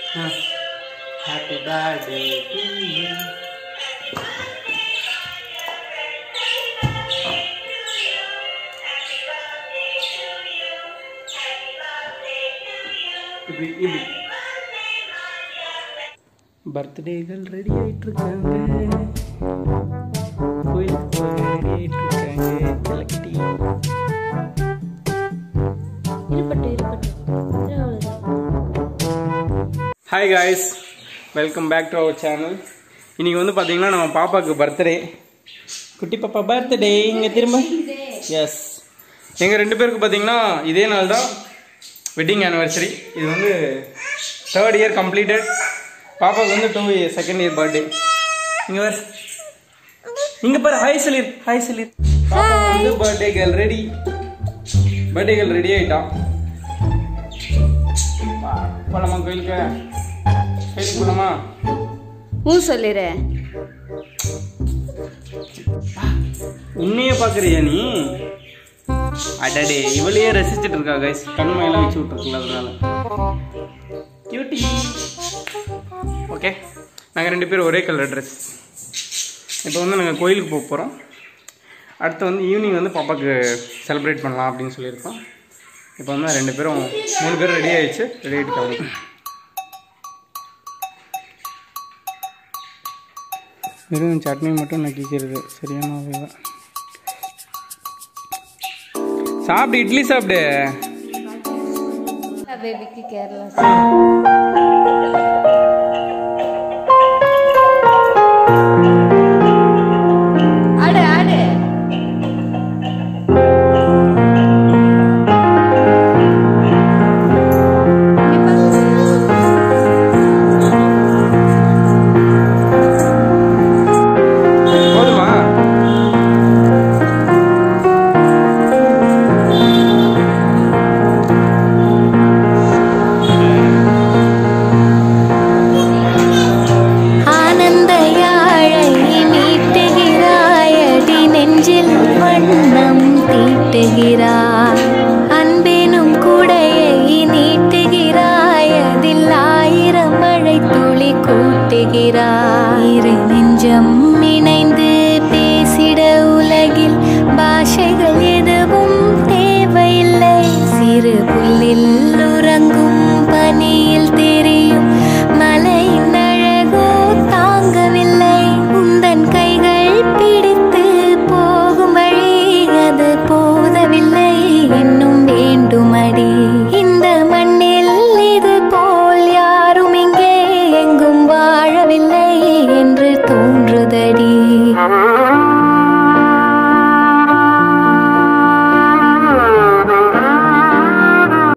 Happy birthday to you. பர்த்டேகள் ready ஆயிட்டு இருக்காங்க. கோயிலுக்கு போக ரெடி ஆயிட்டு இருக்காங்க. கிளக்கட்டி hi guys, welcome back to our channel. இன்றைக்கி வந்து பார்த்தீங்கன்னா நம்ம பாப்பாவுக்கு பர்த்டே. குட்டி பாப்பா பர்த்டே. இங்கே திரும்ப எஸ், எங்கள் 2 பேருக்கு பார்த்தீங்கன்னா இதே நாள் தான் வெட்டிங் ஆனிவர்சரி. இது வந்து 3rd இயர் கம்ப்ளீட்டட். பாப்பாவுக்கு வந்து 2nd இயர் பர்த்டே. இங்கே வேறு இங்கே பாரு, ஹாய் சொல்லிரு, ஹாய் சொல்லிரு. பாப்பா வந்து பர்த்டே கேர்ள் ரெடி ஆகிட்டான். போலாமா கோயிலுக்கு? போலாமா? சொல்லிரு. உன்னையே பாக்குறியா நீ? அடடே, இவளையே ரசிச்சுட்டு இருக்கா கைஸ். கண்மையெல்லாம் வச்சு விட்டுருக்குல, அதனால கியூட்டி. ஓகே, நாங்கள் 2 பேரும் ஒரே கலர் ட்ரெஸ். இப்போ வந்து நாங்கள் கோயிலுக்கு போக போகிறோம். அடுத்து வந்து ஈவினிங் வந்து பாப்பாவுக்கு செலிப்ரேட் பண்ணலாம் அப்படின்னு சொல்லியிருக்கோம். இப்போ வந்து 2 பேரும் 3 பேரும் ரெடி ஆகிடுச்சு. ரெடி ஆகிட்டு வெறும் சட்னி மட்டும் நக்கிக்கிறது சரியான தான். சாப்பிடு, இட்லி சாப்பிடு. பேபிக்கு கேரளா